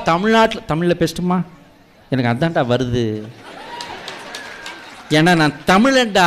தமிழ்நாட்டில் தமிழில் பேசட்டுமா? எனக்கு அதான்டா வருது, ஏன்னா நான் தமிழன்டா.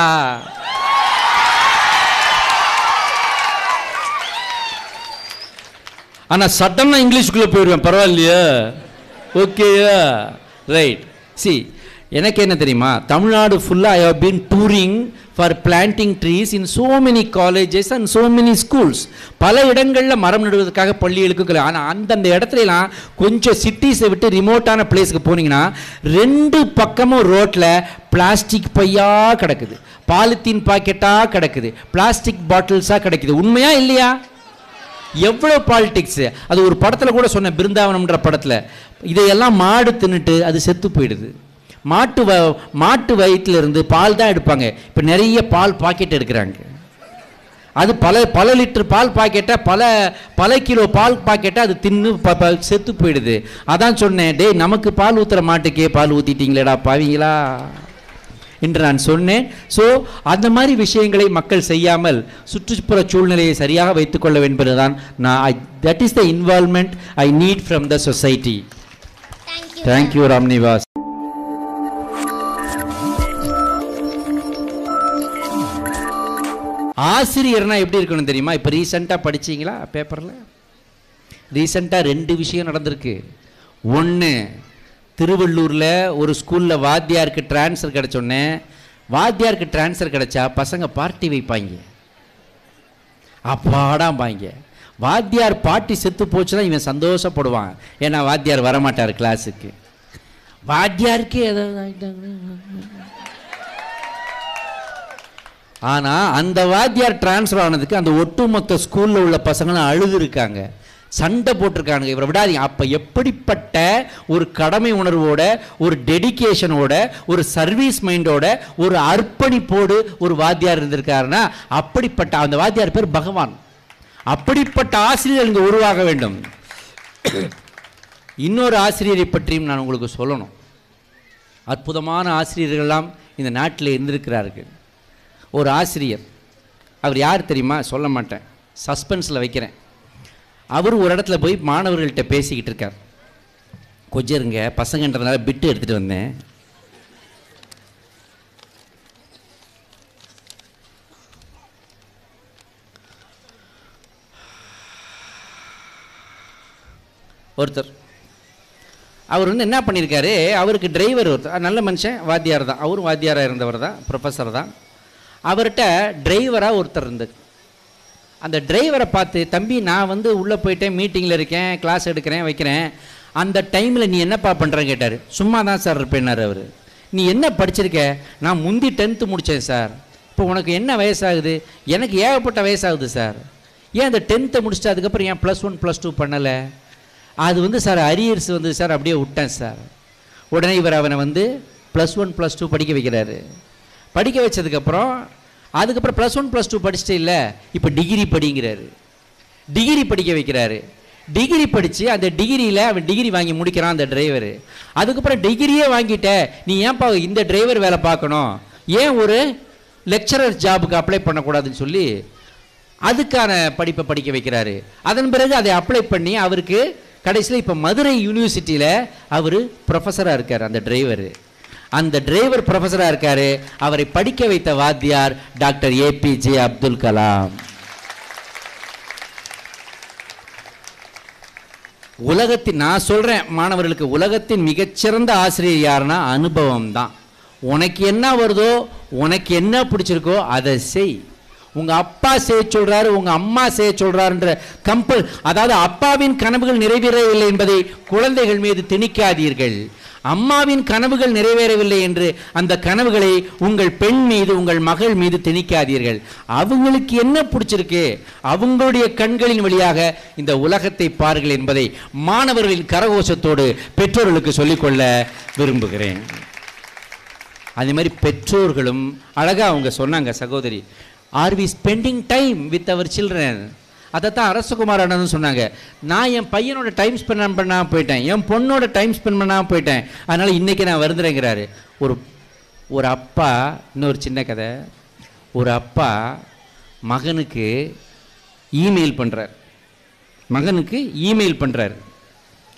ஆனால் சட்டம்னா இங்கிலீஷுக்குள்ளே போயிடுவேன், பரவாயில்லையா? ஓகேயா? ரைட். சி, எனக்கு என்ன தெரியுமா, தமிழ்நாடு ஃபுல்லாக I have been touring for planting trees in so many colleges and so many schools. பல இடங்களில் மரம் நடுவதற்காக பள்ளிகளுக்கு. ஆனால் அந்தந்த இடத்துலலாம் கொஞ்சம் சிட்டிஸை விட்டு ரிமோட்டான பிளேஸுக்கு போனீங்கன்னா 2 பக்கமும் ரோட்டில் பிளாஸ்டிக் பையாக கிடக்குது, பாலித்தீன் பாக்கெட்டாக கிடக்குது, பிளாஸ்டிக் பாட்டில்ஸாக கிடைக்குது. உண்மையா இல்லையா? எவ்வளோ பாலிடிக்ஸு! அது ஒரு படத்தில் கூட சொன்ன, பிருந்தாவனம்ன்ற படத்தில், இதையெல்லாம் மாடு தின்னுட்டு அது செத்து போயிடுது. மாட்டு வயிற்றிலிருந்து பால் தான் எடுப்பாங்க. இப்போ நிறைய பால் பாக்கெட் எடுக்கிறாங்க. அது பல லிட்டர் பால் பாக்கெட்டை பல கிலோ பால் பாக்கெட்டை அது தின்னு செத்து போயிடுது. அதான் சொன்னேன், டேய் நமக்கு பால் ஊற்றுற மாட்டுக்கே பால் ஊற்றிட்டீங்களேடா பாவீங்களா என்று நான் சொன்னேன். ஸோ அந்த மாதிரி விஷயங்களை மக்கள் செய்யாமல் சுற்றுப்புற சூழ்நிலையை சரியாக வைத்துக்கொள்ள வேண்டும் என்பதுதான் that is the involvement I need from the society. Thank you Ramnivas. ஆசிரியர்னா எப்படி இருக்கணும் தெரியுமா? இப்போ ரீசெண்டாக படிச்சிங்களா பேப்பரில்? ரீசெண்டாக 2 விஷயம் நடந்திருக்கு. ஒன்று, திருவள்ளூரில் ஒரு ஸ்கூலில் வாத்தியாருக்கு ட்ரான்ஸ்ஃபர் கிடச்சோடனே, வாத்தியாருக்கு ட்ரான்ஸ்ஃபர் கிடச்சா பசங்க பார்ட்டி வைப்பாங்க, அப்பாடாம்பாங்க. வாத்தியார் பாட்டி செத்து போச்சுன்னா இவன் சந்தோஷப்படுவான், ஏன்னா வாத்தியார் வரமாட்டார் கிளாஸுக்கு. வாத்தியாருக்கு ஏதாவது ஆகிட்டாங்க. ஆனால் அந்த வாத்தியார் டிரான்ஸ்ஃபர் ஆனதுக்கு அந்த ஒட்டுமொத்த ஸ்கூலில் உள்ள பசங்களும் அழுது இருக்காங்க, சண்டை போட்டிருக்காங்க, இவரை விடாதீங்க. அப்போ எப்படிப்பட்ட ஒரு கடமை உணர்வோட, ஒரு டெடிகேஷனோட, ஒரு சர்வீஸ் மைண்டோட, ஒரு அர்ப்பணிப்போடு ஒரு வாத்தியார் இருந்திருக்காருன்னா, அப்படிப்பட்ட அந்த வாத்தியார் பேர் பகவான். அப்படிப்பட்ட ஆசிரியர் இங்கே உருவாக வேண்டும். இன்னொரு ஆசிரியரை பற்றியும் நான் உங்களுக்கு சொல்லணும். அற்புதமான ஆசிரியர்கள்லாம் இந்த நாட்டில் இருந்திருக்கிறார்கள். ஒரு ஆசிரியர், அவர் யார் தெரியுமா? சொல்ல மாட்டேன், சஸ்பென்ஸில் வைக்கிறேன். அவர் ஒரு இடத்துல போய் மாணவர்கள்ட்ட பேசிக்கிட்டு இருக்கார். கொஞ்சம் இருங்க, பசங்கன்றதுனால பிட்டு எடுத்துகிட்டு வந்தேன். ஒருத்தர் அவர் என்ன பண்ணியிருக்காரு, அவருக்கு டிரைவர் ஒருத்தர், நல்ல மனுஷன், வாத்தியார் தான், அவரும் வாத்தியாராக இருந்தவர் தான், ப்ரொஃபஸர் தான். அவர்கிட்ட டிரைவராக ஒருத்தர் இருந்தது. அந்த டிரைவரை பார்த்து, தம்பி நான் உள்ளே போயிட்டேன், மீட்டிங்கில் இருக்கேன், கிளாஸ் எடுக்கிறேன் வைக்கிறேன், அந்த டைமில் நீ என்னப்பா பண்ணுறேன்னு கேட்டார். சும்மா தான் சார் இருப்பேன்னார் அவர். நீ என்ன படிச்சிருக்க? நான் முந்தி 10th முடித்தேன் சார். இப்போ உனக்கு என்ன வயசாகுது? எனக்கு ஏகப்பட்ட வயசாகுது சார். ஏன் அந்த 10th முடிச்சுட்டு அதுக்கப்புறம் ஏன் +1 +2 பண்ணலை? அது சார் அரியர்ஸ் சார் அப்படியே விட்டேன் சார். உடனே இவர் அவனை +1 +2 படிக்க வைக்கிறாரு. படிக்க வச்சதுக்கப்புறம் அதுக்கப்புறம் +1 +2 படிச்சுட்டு இல்லை, இப்போ டிகிரி படிங்கிறாரு. டிகிரி படிக்க வைக்கிறாரு. டிகிரி படித்து அந்த டிகிரியில் அவன் டிகிரி வாங்கி முடிக்கிறான் அந்த டிரைவர். அதுக்கப்புறம் டிகிரியே வாங்கிட்ட, நீ ஏன்ப்பா இந்த டிரைவர் வேலை பார்க்கணும், ஏன் ஒரு லெக்சரர் ஜாபுக்கு அப்ளை பண்ணக்கூடாதுன்னு சொல்லி அதுக்கான படிப்பை படிக்க வைக்கிறாரு. அதன் பிறகு அதை அப்ளை பண்ணி அவருக்கு கடைசியில் இப்போ மதுரை யூனிவர்சிட்டியில் அவர் ப்ரொஃபஸராக இருக்கார். அந்த டிரைவர் ப்ரொஃபஸராக இருக்கார். அவரை படிக்க வைத்த வாத்தியார் டாக்டர் APJ அப்துல் கலாம். உலகத்தின், நான் சொல்கிறேன் மாணவர்களுக்கு, உலகத்தின் மிகச்சிறந்த ஆசிரியர் யாருன்னா அனுபவம் தான். உனக்கு என்ன வருதோ, உனக்கு என்ன பிடிச்சிருக்கோ அதை செய். உங்கள் அப்பா செய்ய சொல்கிறாரு, உங்கள் அம்மா செய்ய சொல்கிறாருன்ற அதாவது அப்பாவின் கனவுகள் நிறைவேறவில்லை என்பதை குழந்தைகள் மீது திணிக்காதீர்கள். அம்மாவின் கனவுகள் நிறைவேறவில்லை என்று அந்த கனவுகளை உங்கள் பெண் மீது, உங்கள் மகள் மீது திணிக்காதீர்கள். அவங்களுக்கு என்ன பிடிச்சிருக்கு, அவங்களுடைய கண்களின் வழியாக இந்த உலகத்தை பாருங்கள் என்பதை மாணவர்களின் கரகோஷத்தோடு பெற்றோர்களுக்கு சொல்லிக்கொள்ள விரும்புகிறேன். அதே மாதிரி பெற்றோர்களும் அழகாக அவங்க சொன்னாங்க, சகோதரி, are we spending time with our children? அதைத்தான் அரசகுமார் அண்ணன் சொன்னாங்க. நான் என் பையனோட டைம் ஸ்பெண்ட் பண்ணாமல் போயிட்டேன், என் பொண்ணோட டைம் ஸ்பெண்ட் பண்ணாமல் போயிட்டேன், அதனால் இன்றைக்கி நான் வருந்துறேங்கிறாரு. ஒரு அப்பா, இன்னொரு சின்ன கதை, ஒரு அப்பா மகனுக்கு இமெயில் பண்ணுறார்.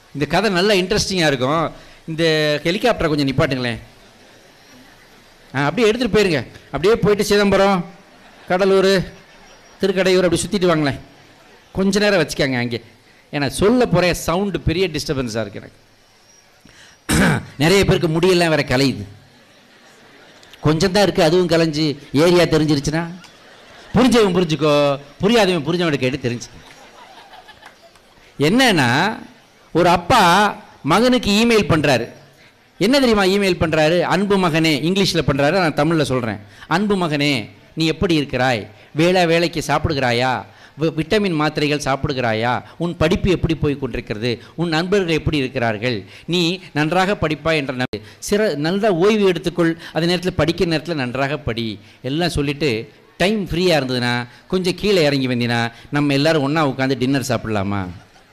இந்த கதை நல்லா இன்ட்ரெஸ்டிங்காக இருக்கும். இந்த ஹெலிகாப்டரை கொஞ்சம் நிப்பாட்டுங்களேன். அப்படியே எடுத்துகிட்டு போயிருங்க. அப்படியே போயிட்டு சிதம்பரம், கடலூர், திருக்கடையூர் அப்படி சுற்றிட்டு வாங்களேன். கொஞ்ச நேரம் வச்சுக்காங்க அங்கே. ஏன்னா சொல்ல போகிற சவுண்டு பெரிய டிஸ்டர்பன்ஸாக இருக்குது எனக்கு. நிறைய பேருக்கு முடியெல்லாம் வேற கலையுது. கொஞ்சம் தான் இருக்குது, அதுவும் கலைஞ்சி ஏரியா தெரிஞ்சிருச்சுன்னா புரிஞ்சவன் புரிஞ்சுக்கோ, புரியாதவன் புரிஞ்சவன் கேட்டு தெரிஞ்சு. என்னன்னா ஒரு அப்பா மகனுக்கு இமெயில் பண்ணுறாரு. என்ன தெரியுமா இமெயில் பண்ணுறாரு? அன்பு மகனே, இங்கிலீஷில் பண்ணுறாரு, நான் தமிழில் சொல்கிறேன். அன்பு மகனே, நீ எப்படி இருக்கிறாய்? வேலைக்கு சாப்பிடுகிறாயா? விட்டமின் மாத்திரைகள் சாப்பிடுகிறாயா? உன் படிப்பு எப்படி போய் கொண்டிருக்கிறது? உன் நண்பர்கள் எப்படி இருக்கிறார்கள்? நீ நன்றாக படிப்பாய் என்ற நல்ல ஓய்வு எடுத்துக்கொள். அதே நேரத்தில் படிக்கிற நேரத்தில் நன்றாக படி எல்லாம் சொல்லிவிட்டு, டைம் ஃப்ரீயாக இருந்ததுன்னா கொஞ்சம் கீழே இறங்கி வந்தீங்கன்னா நம்ம எல்லோரும் ஒன்றா உட்காந்து டின்னர் சாப்பிட்லாமா?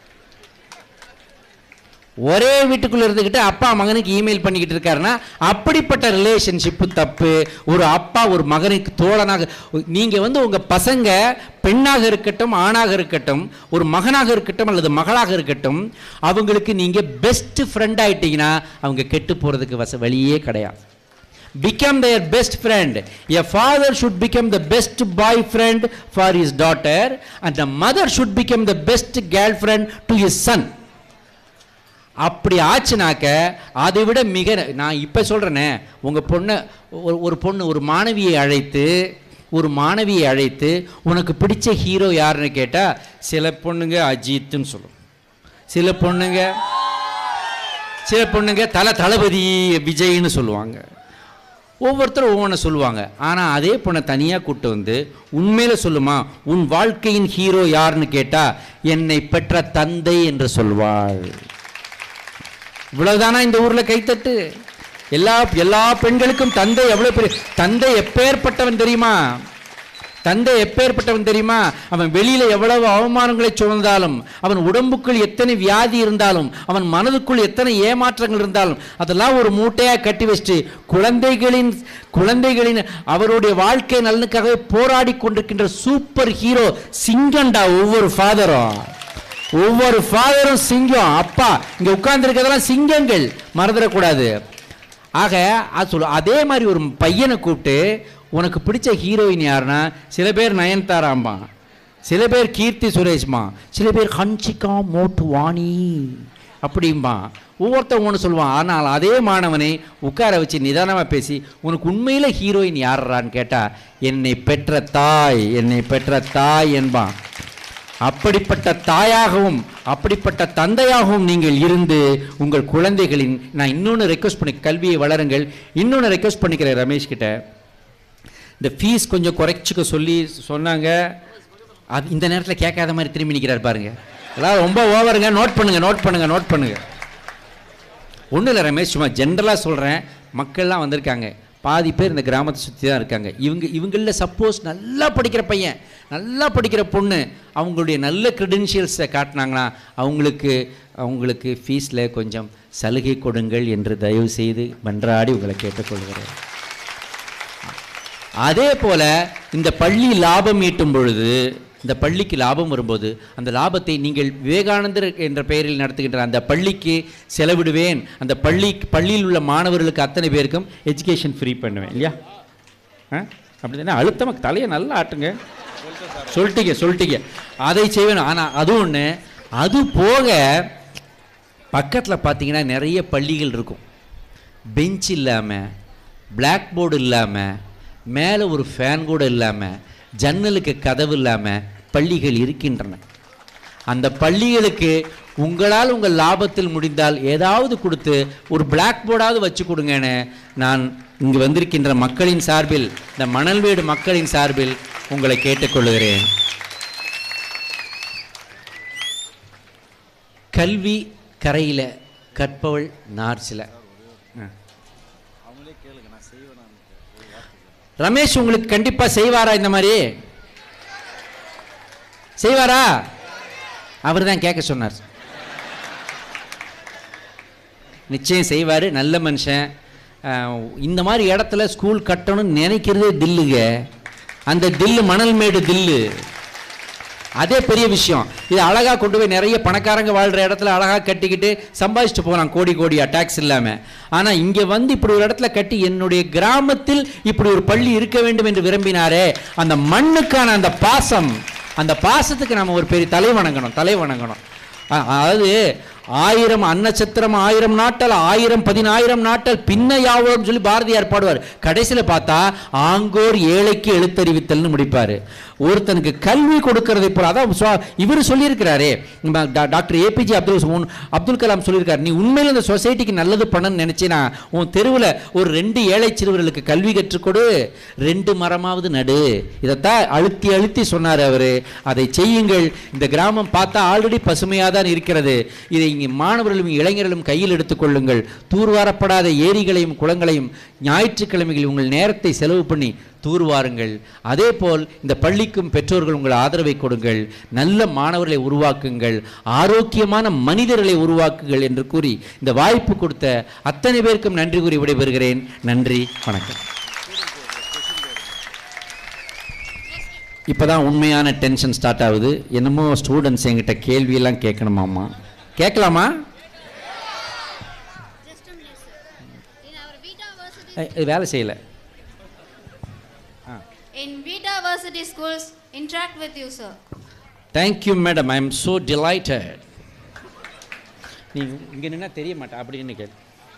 ஒரே வீட்டுக்குள்ளே இருந்துக்கிட்டு அப்பா மகனுக்கு இமெயில் பண்ணிக்கிட்டு இருக்காருன்னா அப்படிப்பட்ட ரிலேஷன்ஷிப்பு தப்பு. ஒரு அப்பா ஒரு மகனுக்கு தோழனாக, நீங்கள் உங்கள் பசங்க பெண்ணாக இருக்கட்டும் ஆணாக இருக்கட்டும், ஒரு மகனாக இருக்கட்டும் அல்லது மகளாக இருக்கட்டும், அவங்களுக்கு நீங்கள் பெஸ்ட் ஃப்ரெண்ட் ஆகிட்டீங்கன்னா அவங்க கெட்டு போகிறதுக்கு வழியே கிடையாது. Become their best friend. A father should become the best boyfriend for his daughter, and the mother should become the best girlfriend to his son. அப்படி ஆச்சுனாக்க அதை விட மிக, நான் இப்போ சொல்கிறேனே, உங்கள் பொண்ணை ஒரு பொண்ணு ஒரு மாணவியை அழைத்து உனக்கு பிடிச்ச ஹீரோ யாருன்னு கேட்டால் சில பொண்ணுங்க அஜித்துன்னு சொல்லும், சில பொண்ணுங்க தளபதி விஜய்னு சொல்லுவாங்க, ஒவ்வொருத்தரும் ஒவ்வொன்று சொல்லுவாங்க. ஆனால் அதே பொண்ணை தனியாக கூப்பிட்டு வந்து உண்மையில சொல்லுமா, உன் வாழ்க்கையின் ஹீரோ யாருன்னு கேட்டால் என்னை பெற்ற தந்தை என்று சொல்வாள். இவ்வளவுதானா இந்த ஊர்ல கைத்தட்டு? எல்லா பெண்களுக்கும் தந்தை எவ்வளவு பெரிய தந்தை, எப்பேற்பட்டவன் தெரியுமா? தந்தை எப்பேற்பட்டவன் தெரியுமா? அவன் வெளியில எவ்வளவு அவமானங்களை சுமந்தாலும், அவன் உடம்புக்குள் எத்தனை வியாதி இருந்தாலும், அவன் மனதுக்குள் எத்தனை ஏமாற்றங்கள் இருந்தாலும் அதெல்லாம் ஒரு மூட்டையா கட்டி வச்சுட்டு குழந்தைகளின் அவருடைய வாழ்க்கை நலனுக்காகவே போராடி கொண்டிருக்கின்ற சூப்பர் ஹீரோ சிங்கண்டா. ஒவ்வொரு ஃபாதரும் சிங்கம். அப்பா இங்க உட்கார்ந்து இருக்கிறதெல்லாம் சிங்கங்கள், மறந்துடக்கூடாது. ஆக அது சொல்ல. அதே மாதிரி ஒரு பையனை கூப்பிட்டு உனக்கு பிடிச்ச ஹீரோயின் யாருன்னா சில பேர் நயன்தாராம்பா, சில பேர் கீர்த்தி சுரேஷ்மா, சில பேர் ஹன்சிகா மோட்வானி அப்படிம்பா. ஒவ்வொருத்தவங்க ஒன்று சொல்லுவான். ஆனால் அதே மாணவனை உட்கார வச்சு நிதானமாக பேசி உனக்கு உண்மையில் ஹீரோயின் யாரான்னு கேட்டால் என்னை பெற்ற தாய் என்பான். அப்படிப்பட்ட தாயாகவும் அப்படிப்பட்ட தந்தையாகவும் நீங்கள் இருந்து உங்கள் குழந்தைகளின், நான் இன்னொன்று ரெக்வஸ்ட் பண்ணி, கல்வியை வளருங்கள். இன்னொன்று ரெக்வஸ்ட் பண்ணிக்கிறேன் ரமேஷ் கிட்ட, இந்த ஃபீஸ் கொஞ்சம் குறைச்சிக்க சொன்னாங்க. அது இந்த நேரத்தில் கேட்காத மாதிரி திரும்பி நிற்கிறார் பாருங்க. எல்லாம் ரொம்ப ஓவருங்க. நோட் பண்ணுங்க. ஒன்றும் இல்லை ரமேஷ், சும்மா ஜென்ரலாக சொல்கிறேன். மக்கள்லாம் வந்திருக்காங்க, பாதி பேர் இந்த கிராமத்தை சுற்றி தான் இருக்காங்க. இவங்களில் சப்போஸ் நல்லா படிக்கிற பையன், நல்லா படிக்கிற பொண்ணு, அவங்களுடைய நல்ல க்ரெடென்ஷியல்ஸை காட்டினாங்கன்னா அவங்களுக்கு ஃபீஸில் கொஞ்சம் சலுகை கொடுங்கள் என்று தயவு செய்து மன்றாடி உங்களை கேட்டுக்கொள்கிறேன். அதே போல் இந்த பள்ளி லாபம் ஈட்டும் பொழுது, இந்த பள்ளிக்கு லாபம் வரும்போது அந்த லாபத்தை நீங்கள் விவேகானந்தர் என்ற பெயரில் நடத்துகின்ற அந்த பள்ளிக்கு செலவிடுவேன். அந்த பள்ளியில் உள்ள மாணவர்களுக்கு அத்தனை பேருக்கும் எஜுகேஷன் ஃப்ரீ பண்ணுவேன் இல்லையா? அப்படி தானே? அழுத்தமாக தலையை நல்லா ஆட்டுங்க. சொல்லிட்டீங்க அதை செய்வேன். ஆனால் அது ஒன்று. அது போக பக்கத்தில் பார்த்தீங்கன்னா நிறைய பள்ளிகள் இருக்கும், பெஞ்ச் இல்லாமல், பிளாக் போர்டு இல்லாமல், மேலே ஒரு ஃபேன் கூட இல்லாமல், ஜன்னலுக்கு கதவு இல்லாமல் பள்ளிகள் இருக்கின்றன. அந்த பள்ளிகளுக்கு உங்களால் உங்கள் லாபத்தில் முடிந்தால் ஏதாவது கொடுத்து ஒரு பிளாக் போர்டாவது வச்சு கொடுங்கன்னு நான் இங்கு வந்திருக்கின்ற மக்களின் சார்பில், இந்த மணல்மேடு மக்களின் சார்பில் உங்களை கேட்டுக்கொள்கிறேன். கல்வி கரையில் கற்பவள் நார்சில. ரமேஷ் உங்களுக்கு கண்டிப்பா செய்வாரா? இந்த மாதிரி செய்வாரா? அவர் தான் கேட்க சொன்னார். நிச்சயம் செய்வார். நல்ல மனுஷன். இந்த மாதிரி இடத்துல ஸ்கூல் கட்டணும்னு நினைக்கிறதே தில்லுங்க. அந்த தில்லு மணல்மேடு தில்லு. அதே பெரிய விஷயம். இது அழகா கொண்டு போய் நிறைய பணக்காரங்க வாழ்ற இடத்துல அழகா கட்டிக்கிட்டு சம்பாதிச்சுட்டு போகலாம் கோடி கோடியா டாக்ஸ் இல்லாம. ஆனா இங்க வந்து இப்படி ஒரு இடத்துல கட்டி என்னுடைய கிராமத்தில் இப்படி ஒரு பள்ளி இருக்க வேண்டும் என்று விரும்பினாரே, அந்த மண்ணுக்கான அந்த பாசம், அந்த பாசத்துக்கு நம்ம ஒரு பெரிய தலை வணங்கணும். அதாவது 1000 அன்னச்சத்திரம் 1000 நாட்டல் 1000 10000 நாட்டல் பின்ன யாவோம் சொல்லி பாரதியார் பாடுவார். கடைசியில் பார்த்தா ஆங்கோர் ஏழைக்கு எழுத்தறிவித்தல்னு முடிப்பாரு. ஒருத்தனுக்கு கல்வி கொடுக்கறதை போல அதான் இவர் சொல்லியிருக்கிறாரே, டாக்டர் ஏபிஜே அப்துல் கலாம் சொல்லியிருக்காரு, நீ உண்மையில் இந்த சொசைட்டிக்கு நல்லது பண்ணணும்னு நினைச்சினா உன் தெருவில் ஒரு 2 ஏழை சிறுவர்களுக்கு கல்வி கற்றுக்கொடு, 2 மரமாவது நடு. இதைத்தான் அழுத்தி அழுத்தி சொன்னார் அவர். அதை செய்யுங்கள். இந்த கிராமம் பார்த்தா ஆல்ரெடி பசுமையாக தான் இருக்கிறது. இதை இங்கே மாணவர்களும் இளைஞர்களும் கையில் எடுத்துக்கொள்ளுங்கள். தூர்வாரப்படாத ஏரிகளையும் குளங்களையும் ஞாயிற்றுக்கிழமைகளில் உங்கள் நேரத்தை செலவு பண்ணி தூர்வாருங்கள். அதே போல் இந்த பள்ளிக்கும் பெற்றோர்கள் உங்கள் ஆதரவை கொடுங்கள். நல்ல மாணவர்களை உருவாக்குங்கள், ஆரோக்கியமான மனிதர்களை உருவாக்குங்கள் என்று கூறி இந்த வாய்ப்பு கொடுத்த அத்தனை பேருக்கும் நன்றி கூறி விடைபெறுகிறேன். நன்றி, வணக்கம். இப்போதான் உண்மையான டென்ஷன் ஸ்டார்ட் ஆகுது. என்னமோ ஸ்டூடெண்ட்ஸ் என்கிட்ட கேள்வியெல்லாம் கேட்கணுமாம்மா. கேட்கலாமா? வேலை செய்யலை. In Vita Varsity Schools, interact with you, sir. Thank you, madam. I am so delighted. நீ இங்கே நின்னா தெரிய மாட்டா அப்படின்னு கேள்.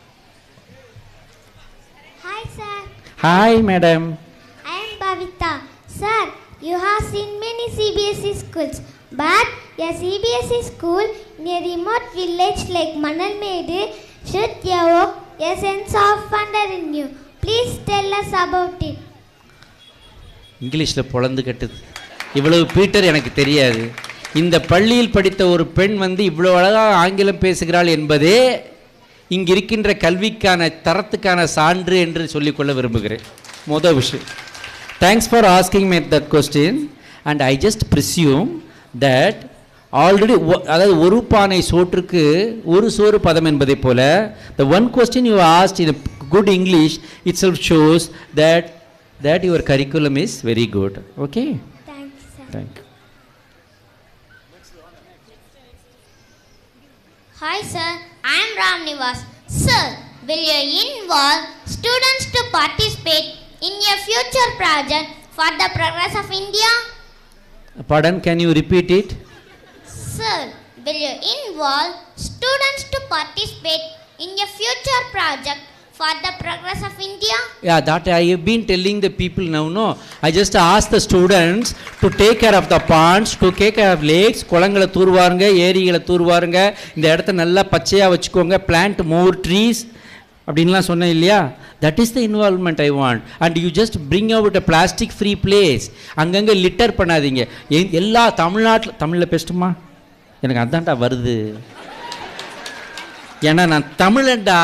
Hi, sir. Hi, madam. I am Bhavita. Sir, you have seen many CBSE schools, but a CBSE school in a remote village like Manalmedu should evoke a sense of wonder in you. Please tell us about it. இங்கிலீஷில் பொழந்து கட்டுது. இவ்வளவு Peter எனக்கு தெரியாது. இந்த பள்ளியில் படித்த ஒரு பெண் வந்து இவ்வளோ அழகாக ஆங்கிலம் பேசுகிறாள் என்பதே இங்கே இருக்கின்ற கல்விக்கான தரத்துக்கான சான்று என்று சொல்லிக்கொள்ள விரும்புகிறேன். மொதல் விஷயம். Thanks for asking me that question and I just presume that already அதாவது ஒரு பானை சோற்றுக்கு ஒரு சோறு பதம் என்பதை போல the one question you asked in a good English itself shows that your curriculum is very good. Okay? Thanks, sir. Thank you. Hi, sir. I am Ram Nivas. Sir, will you involve students to participate in a future project for the progress of India? Pardon, can you repeat it? Sir, will you involve students to participate in a future project for the progress of India? Yeah, that I have been telling the people now, no. I just asked the students to take care of the ponds, to take care of lakes, குளங்களை தூர்வாருங்க, ஏரிகளை தூர்வாருங்க, இந்த இடத்த நல்லா பச்சையாக வச்சுக்கோங்க, plant more trees அப்படின்லாம் சொன்னேன் இல்லையா? That is the involvement I want. And you just bring out a plastic free place. அங்கங்கே லிட்டர் பண்ணாதீங்க. எல்லா தமிழில் பேசட்டுமா? எனக்கு அதான்டா வருது, ஏன்னா நான் தமிழன்டா.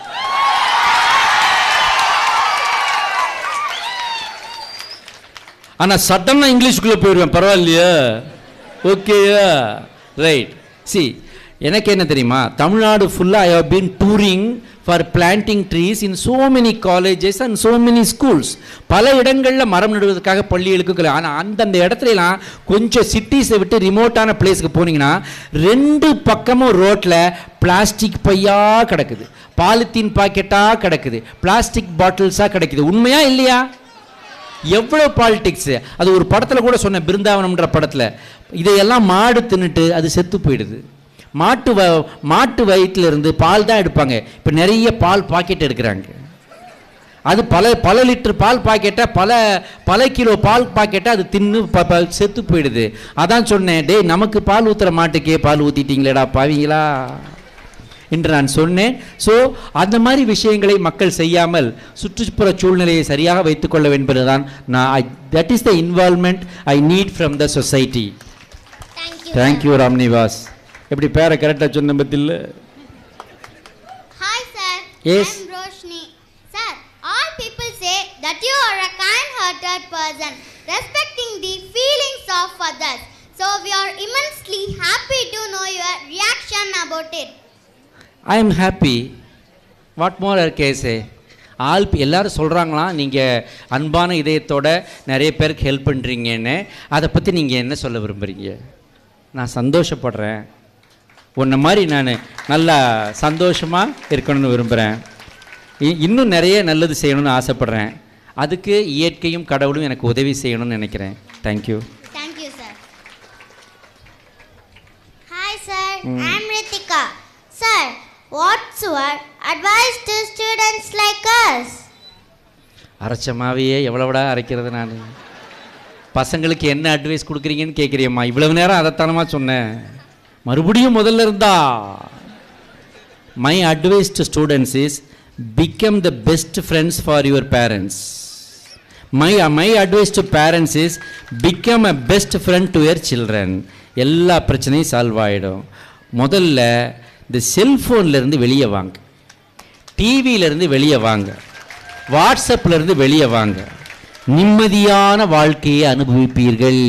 ஆனால் சடனாக இங்கிலீஷுக்குள்ளே போயிடுவேன், பரவாயில்லையா? ஓகேயா? ரைட். சி, எனக்கு என்ன தெரியுமா, தமிழ்நாடு ஃபுல்லாக I have been touring for planting trees in so many colleges and so many schools. பல இடங்களில் மரம் நடுவதற்காக பள்ளிகளுக்கு. ஆனால் அந்தந்த இடத்துலலாம் கொஞ்சம் சிட்டிஸை விட்டு ரிமோட்டான பிளேஸுக்கு போனீங்கன்னா 2 பக்கமும் ரோட்டில் பிளாஸ்டிக் பையாக கிடக்குது, பாலித்தீன் பாக்கெட்டாக கிடக்குது, பிளாஸ்டிக் பாட்டில்ஸாக கிடைக்குது. உண்மையா இல்லையா? எவ்வளோ பாலிடிக்ஸு. அது ஒரு படத்தில் கூட சொன்ன, பிருந்தாவனம்ன்ற படத்தில். இதையெல்லாம் மாடு தின்னுட்டு அது செத்து போயிடுது. மாட்டு வயிற்றிலிருந்து பால் தான் எடுப்பாங்க. இப்போ நிறைய பால் பாக்கெட் எடுக்கிறாங்க. அது பல லிட்டர் பால் பாக்கெட்டை பல கிலோ பால் பாக்கெட்டை அது தின்னு செத்து போயிடுது. அதான் சொன்னேன், டே நமக்கு பால் ஊற்றுற மாட்டுக்கே பால் ஊற்றிட்டீங்களேடா பாவீங்களா என்று நான் சொன்னேன். ஸோ அந்த மாதிரி விஷயங்களை மக்கள் செய்யாமல் சுற்றுப்புற சூழ்நிலையை சரியாக வைத்துக்கொள்ள என்பதுதான் that is the involvement I need from the society. Thank you Ramnivas. எப்படி பேரை கரெக்டாக சொன்ன பத்தியில்? Hi, sir. Yes. I am Roshni. Sir, all people say that you are a kind-hearted person, respecting the feelings of others. So we are immensely happy to know your reaction about it. I am happy. What more can I say? எல்லாரும் சொல்கிறாங்களாம் நீங்கள் அன்பான இதயத்தோட நிறைய பேருக்கு help பண்ணுறீங்கன்னு. அதை பற்றி நீங்கள் என்ன சொல்ல விரும்புகிறீங்க? நான் சந்தோஷப்படுறேன். உன்னை மாதிரி நான் நல்லா சந்தோஷமாக இருக்கணும்னு விரும்புகிறேன். இன்னும் நிறைய நல்லது செய்யணும்னு ஆசைப்பட்றேன். அதுக்கு இயற்கையும் கடவுளும் எனக்கு உதவி செய்யணும்னு நினைக்கிறேன். Thank you. Thank you sir. Hi sir, I am Rithika. Sir, what's your advice to students like us? அரைச்சமாவையே எவ்வளோடா அரைக்கிறது நான். பசங்களுக்கு என்ன அட்வைஸ் கொடுக்குறீங்கன்னு கேட்குறியம்மா. இவ்வளவு நேரம் அதைத்தானமா சொன்னேன். மறுபடியும் முதல்ல இருந்தா. My advice to students is become the best friends for your parents. My advice to parents is become a best friend to your children. எல்லா பிரச்சனையும் சால்வ் ஆகிடும். முதல்ல இந்த செல்ஃபோன்லேருந்து வெளியே வாங்க, டிவியிலேருந்து வெளியே வாங்க, வாட்ஸ்அப்லேருந்து வெளியே வாங்க. நிம்மதியான வாழ்க்கையை அனுபவிப்பீர்கள்.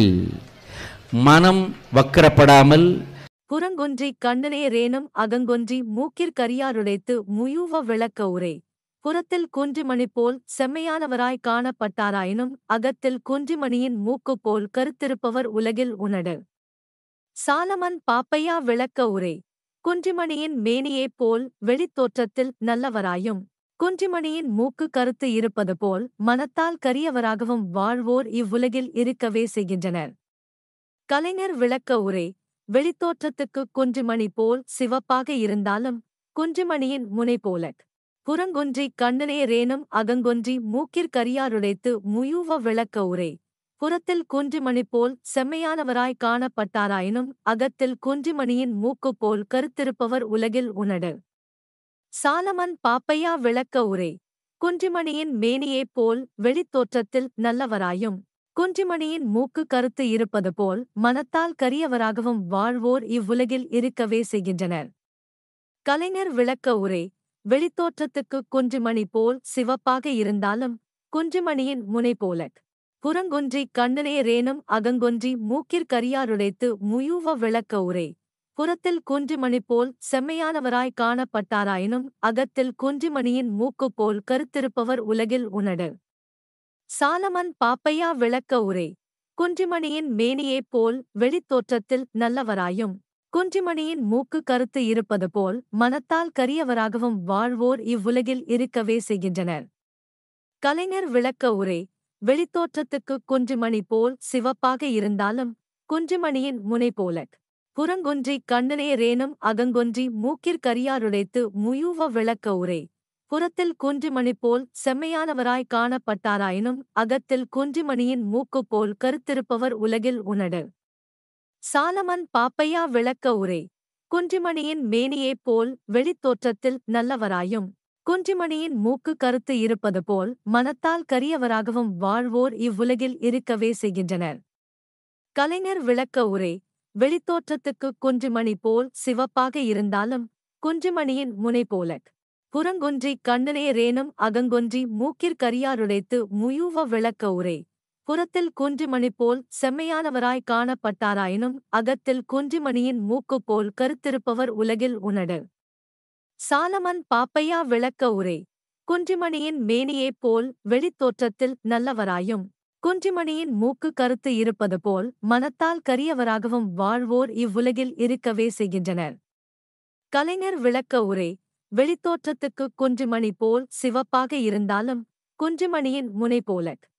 மனம் வக்கரப்படாமல். புறங்கொன்றி கண்ணனே ரேனம் அகங்கொன்றி மூக்கிற்கரியாருடைத்து முயூவ விளக்க உரை. புறத்தில் குன்றிமணி போல் செம்மையானவராய் காணப்பட்டாராயினும் அகத்தில் குன்றிமணியின் மூக்கு போல் கருத்திருப்பவர் உலகில் உணடு. சாலமன் பாப்பையா விளக்க உரை. குன்றிமணியின் மேனியைப் போல் வெளித்தோற்றத்தில் நல்லவராயும் குன்றிமணியின் மூக்கு கருத்து இருப்பது போல் மனத்தால் கரியவராகவும் வாழ்வோர் இவ்வுலகில் இருக்கவே செய்கின்றனர். கலைஞர் விளக்க உரை. வெளித்தோற்றத்துக்கு குன்றிமணி போல் சிவப்பாக இருந்தாலும் குன்றிமணியின் முனை போல. புறங்கொன்றி கண்ணனே ரேனும் அகங்கொன்றி மூக்கிற்கரியாருடைத்து முயூவ விளக்க உரை. புறத்தில் குன்றிமணி போல் செம்மையானவராய் காணப்பட்டாராயினும் அகத்தில் குன்றிமணியின் மூக்கு போல் கருத்திருப்பவர் உலகில் உணடு. சாலமன் பாப்பையா விளக்க உரை. குன்றிமணியின் மேனியைப் போல் வெளித்தோற்றத்தில் நல்லவராயும் குன்றிமணியின் மூக்கு கருத்து இருப்பது போல் மனத்தால் கரியவராகவும் வாழ்வோர் இவ்வுலகில் இருக்கவே செய்கின்றனர். கலைஞர் விளக்க உரை. வெளித்தோற்றத்துக்கு குன்றிமணி போல் சிவப்பாக இருந்தாலும் குன்றிமணியின் முனை போல. புறங்கொன்றி கண்ணனே ரேனும் அகங்கொன்றி மூக்கிற்கரியாருடைத்து முயூவ விளக்க உரை. புறத்தில் குன்றிமணி போல் செம்மையானவராய் காணப்பட்டாராயினும் அகத்தில் குன்றிமணியின் மூக்கு போல் கருத்திருப்பவர் உலகில் உணடு. சாலமன் பாப்பையா விளக்க உரை. குன்றிமணியின் மேனியைப் போல் வெளித்தோற்றத்தில் நல்லவராயும் குன்றிமணியின் மூக்கு கருத்து இருப்பது போல் மனத்தால் கரியவராகவும் வாழ்வோர் இவ்வுலகில் இருக்கவே செய்கின்றனர். கலைஞர் விளக்க உரை. வெளித்தோற்றத்துக்கு குன்றிமணி போல் சிவப்பாக இருந்தாலும் குன்றிமணியின் முனை போல. புறங்கொன்றி கண்ணனே ரேனும் அகங்கொன்றி மூக்கிற்கரியாருடைத்து முயூவ விளக்க உரை. புறத்தில் குன்றிமணி போல் செம்மையானவராய் காணப்பட்டாராயினும் அகத்தில் குன்றிமணியின் மூக்கு போல் கருத்திருப்பவர் உலகில் உணடு. சாலமன் பாப்பையா விளக்க உரை. குன்றிமணியின் மேனியைப் போல் வெளித்தோற்றத்தில் நல்லவராயும் குன்றிமணியின் மூக்கு கருத்து இருப்பது போல் மனத்தால் கரியவராகவும் வாழ்வோர் இவ்வுலகில் இருக்கவே செய்கின்றனர். கலைஞர் விளக்க உரை. வெளித்தோற்றத்துக்கு குன்றிமணி போல் சிவப்பாக இருந்தாலும் குன்றிமணியின் முனை போல. புறங்கொன்றி கண்ணனே ரேனும் அகங்கொன்றி மூக்கிற்கரியாருடைத்து முயூவ விளக்க உரை. புறத்தில் குன்றிமணி போல் செம்மையானவராய் காணப்பட்டாராயினும் அகத்தில் குன்றிமணியின் மூக்கு போல் கருத்திருப்பவர் உலகில் உணடு. சாலமன் பாப்பையா விளக்க உரை. குன்றிமணியின் மேனியைப் போல் வெளித்தோற்றத்தில் நல்லவராயும் குன்றிமணியின் மூக்கு கருத்து இருப்பது போல் மனத்தால் கரியவராகவும் வாழ்வோர் இவ்வுலகில் இருக்கவே செய்கின்றனர். கலைஞர் விளக்க உரை. வெளித்தோற்றத்துக்கு குன்றிமணி போல் சிவப்பாக இருந்தாலும் குன்றிமணியின் முனை போல.